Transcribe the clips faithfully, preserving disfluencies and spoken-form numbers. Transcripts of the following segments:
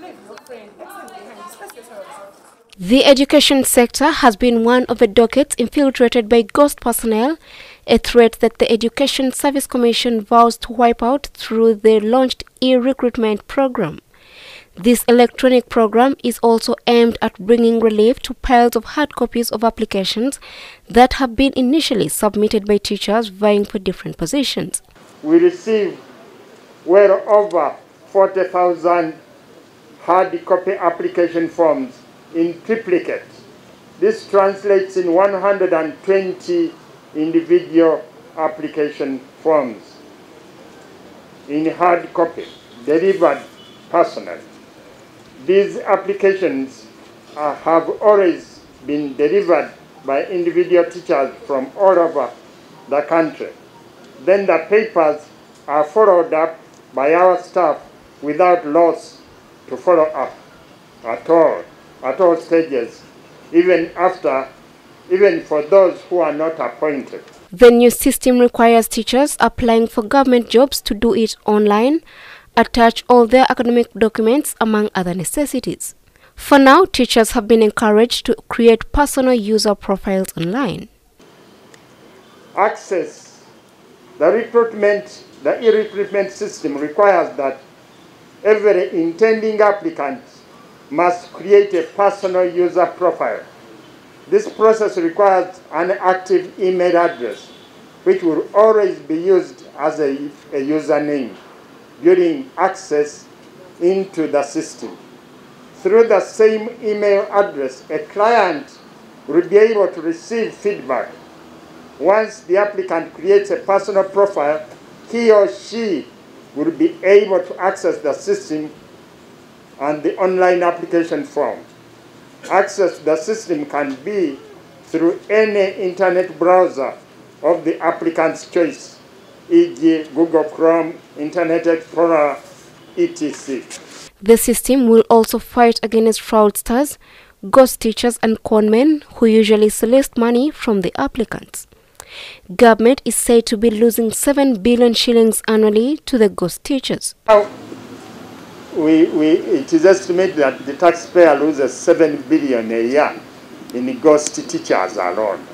The education sector has been one of the dockets infiltrated by ghost personnel, a threat that the Education Service Commission vows to wipe out through the launched e-recruitment program. This electronic program is also aimed at bringing relief to piles of hard copies of applications that have been initially submitted by teachers vying for different positions. We received well over forty thousand hard copy application forms in triplicate. This translates in one hundred twenty individual application forms in hard copy delivered personally. These applications uh, have always been delivered by individual teachers from all over the country. Then the papers are followed up by our staff without loss to follow up at all, at all stages, even after, even for those who are not appointed. The new system requires teachers applying for government jobs to do it online, attach all their academic documents, among other necessities. For now, teachers have been encouraged to create personal user profiles online. Access. The recruitment, the e-recruitment system requires that every intending applicant must create a personal user profile. This process requires an active email address, which will always be used as a, a username during access into the system. Through the same email address, a client will be able to receive feedback. Once the applicant creates a personal profile, he or she will be able to access the system and the online application form. Access to the system can be through any internet browser of the applicant's choice, for example Google Chrome, Internet Explorer, et cetera. The system will also fight against fraudsters, ghost teachers and conmen who usually solicit money from the applicants. Government is said to be losing seven billion shillings annually to the ghost teachers. Now, we, we, it is estimated that the taxpayer loses seven billion a year in ghost teachers alone.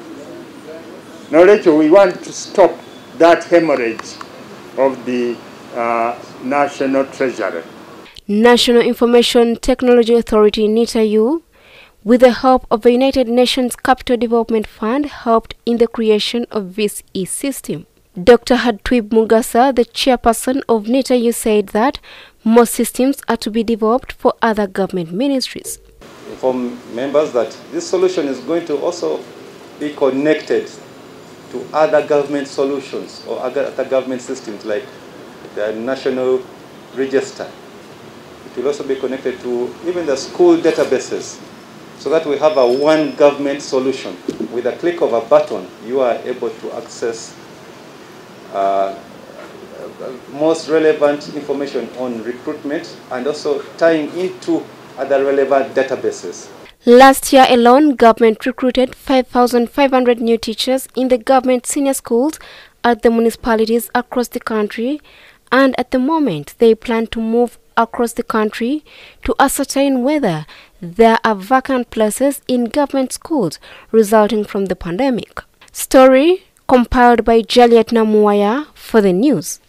Now, Rachel, we want to stop that hemorrhage of the uh, National Treasury. National Information Technology Authority (NITAU), with the help of the United Nations Capital Development Fund, helped in the creation of this e-system. Doctor Hadtwib Mugasa, the chairperson of NITAU, said that more systems are to be developed for other government ministries. Inform members that this solution is going to also be connected to other government solutions or other government systems like the National Register. It will also be connected to even the school databases, so that we have a one government solution. With a click of a button, you are able to access uh, most relevant information on recruitment and also tying into other relevant databases. Last year alone, government recruited five thousand five hundred new teachers in the government senior schools at the municipalities across the country, and at the moment they plan to move across the country to ascertain whether there are vacant places in government schools resulting from the pandemic. Story compiled by Juliet Namuaya for the news.